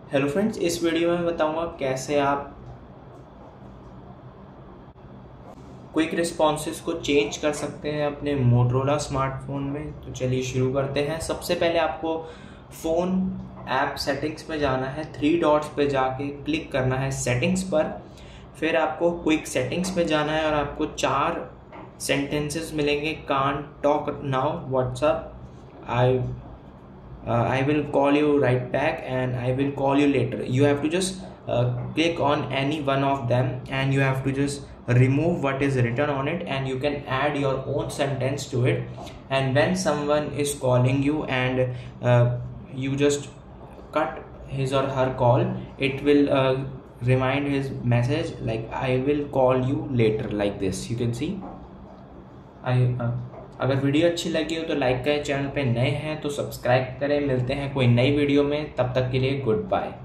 Hello friends, इस video में बताऊंगा कैसे आप क्विक रिस्पॉन्सेस को चेंज कर सकते हैं अपने मोटरोला स्मार्टफोन में। तो चलिए शुरू करते हैं। सबसे पहले आपको फ़ोन ऐप सेटिंग्स में जाना है, 3 डॉट्स पे जाके क्लिक करना है सेटिंग्स पर। फिर आपको क्विक सेटिंग्स में जाना है और आपको 4 सेंटेंसेस मिलेंगे। Can't talk now WhatsApp, I will call you right back, and I will call you later. You have to just click on any one of them, and you have to just remove what is written on it, and you can add your own sentence to it. And when someone is calling you and you just cut his or her call, it will remind his message like I will call you later, like this. You can see. अगर video अच्छी लगी हो तो like करें, channel पे नए हैं तो सब्सक्राइब करें। मिलते हैं कोई नई वीडियो में, तब तक के लिए गुड बाय।